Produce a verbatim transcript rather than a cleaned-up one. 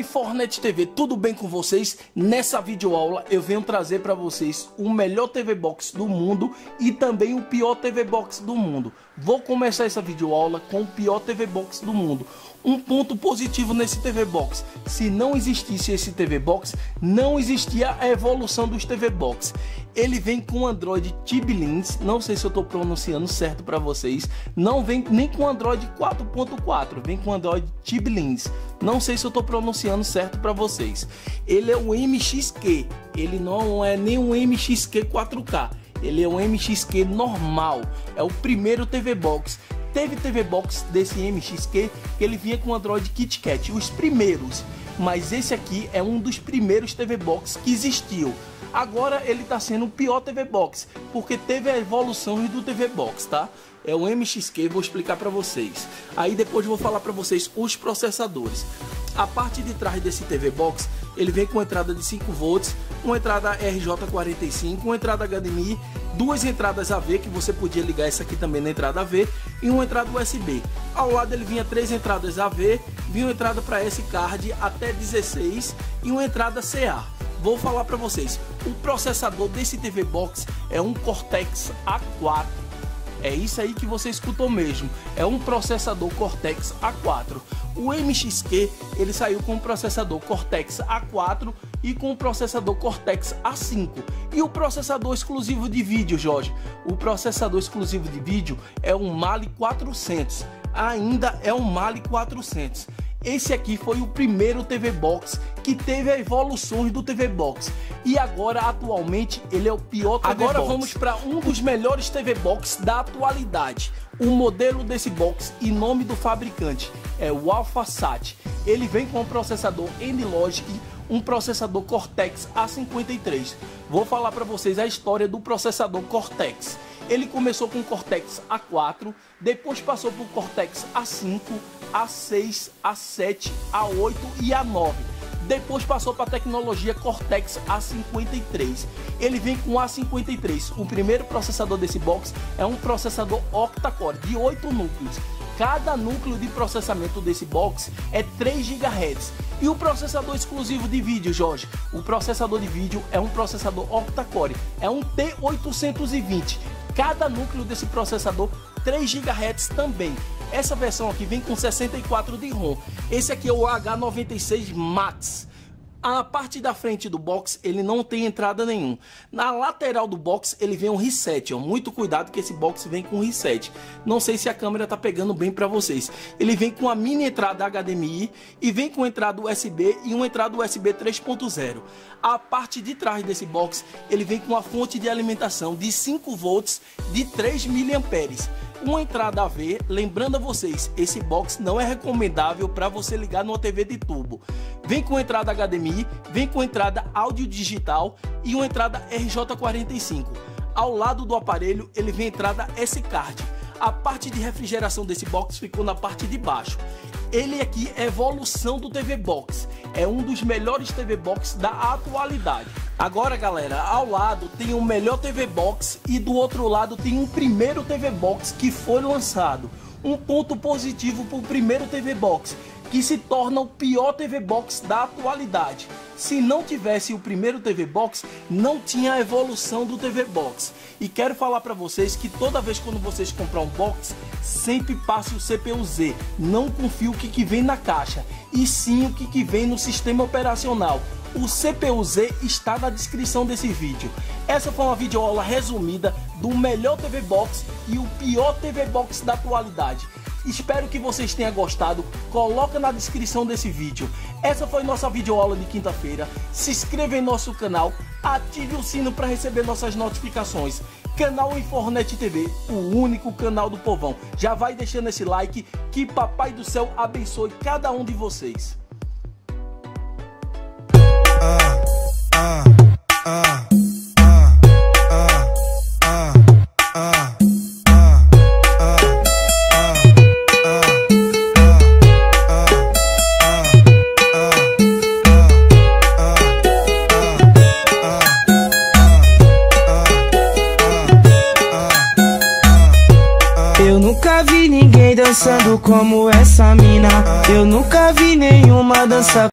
Infornet T V, tudo bem com vocês? Nessa videoaula eu venho trazer para vocês o melhor T V Box do mundo e também o pior T V Box do mundo. Vou começar essa videoaula com o pior T V Box do mundo. Um ponto positivo nesse T V Box: se não existisse esse T V Box, não existia a evolução dos T V Box. Ele vem com Android Tiblins, não sei se eu estou pronunciando certo para vocês. Não vem nem com Android quatro ponto quatro, vem com Android Tiblins. Não sei se eu estou pronunciando certo para vocês. Ele é um M X Q, ele não é nem um M X Q quatro K, ele é um M X Q normal. É o primeiro T V Box. Teve T V Box desse M X Q que ele vinha com Android KitKat, os primeiros. Mas esse aqui é um dos primeiros T V Box que existiu. Agora ele está sendo o pior T V Box, porque teve a evolução do T V Box, tá? É o M X Q, vou explicar para vocês. Aí depois vou falar para vocês os processadores. A parte de trás desse T V Box, ele vem com entrada de cinco volts, uma entrada R J quarenta e cinco, uma entrada H D M I, duas entradas A V, que você podia ligar essa aqui também na entrada A V, e uma entrada U S B. Ao lado ele vinha três entradas A V, vinha uma entrada para S-Card até dezesseis e uma entrada C A. Vou falar para vocês, o processador desse T V Box é um Cortex A quatro. É isso aí que você escutou mesmo, é um processador Cortex A quatro. O M X Q, ele saiu com o processador Cortex A quatro e com o processador Cortex A cinco. E o processador exclusivo de vídeo, Jorge? O processador exclusivo de vídeo é um Mali quatrocentos, ainda é um Mali quatrocentos. Esse aqui foi o primeiro T V Box que teve a evolução do T V Box. E agora, atualmente, ele é o pior T V Box. Agora vamos para um dos melhores T V Box da atualidade. O modelo desse box e nome do fabricante é o AlphaSat. Ele vem com um processador N-Logic, um processador Cortex A cinquenta e três. Vou falar para vocês a história do processador Cortex. Ele começou com o Cortex A quatro, depois passou por Cortex A cinco, A seis, A sete, A oito e A nove. Depois passou para a tecnologia Cortex A cinquenta e três. Ele vem com A cinquenta e três. O primeiro processador desse box é um processador octa-core de oito núcleos. Cada núcleo de processamento desse box é três gigahertz. E o processador exclusivo de vídeo, Jorge? O processador de vídeo é um processador octa-core, é um T oitocentos e vinte. Cada núcleo desse processador três gigahertz também. Essa versão aqui vem com sessenta e quatro de ROM. Esse aqui é o H noventa e seis Max. A parte da frente do box ele não tem entrada nenhuma. Na lateral do box ele vem um reset, ó. Muito cuidado que esse box vem com reset. Não sei se a câmera tá pegando bem para vocês. Ele vem com a mini entrada H D M I e vem com entrada U S B e uma entrada U S B três ponto zero. A parte de trás desse box ele vem com a fonte de alimentação de cinco volts de três miliamperes. Uma entrada A V, lembrando a vocês, esse box não é recomendável para você ligar numa T V de tubo. Vem com entrada H D M I, vem com entrada áudio digital e uma entrada R J quarenta e cinco. Ao lado do aparelho ele vem entrada S-Card. A parte de refrigeração desse box ficou na parte de baixo. Ele aqui é evolução do T V Box, é um dos melhores T V Box da atualidade. Agora, galera, ao lado tem o melhor T V Box e do outro lado tem um primeiro T V Box que foi lançado. Um ponto positivo para o primeiro T V Box, que se torna o pior T V Box da atualidade. Se não tivesse o primeiro T V Box, não tinha a evolução do T V Box. E quero falar para vocês que toda vez quando vocês comprar um box, sempre passe o C P U Z. Não confie o que, que vem na caixa, e sim o que, que vem no sistema operacional. O C P U Z está na descrição desse vídeo. Essa foi uma videoaula resumida do melhor T V Box e o pior T V Box da atualidade. Espero que vocês tenham gostado, coloca na descrição desse vídeo. Essa foi nossa videoaula de quinta-feira. Se inscreva em nosso canal, ative o sino para receber nossas notificações. Canal Infornet T V, o único canal do povão. Já vai deixando esse like, que Papai do Céu abençoe cada um de vocês. Ah, ah, ah. Eu nunca vi ninguém dançando como essa mina. Eu nunca vi nenhuma dança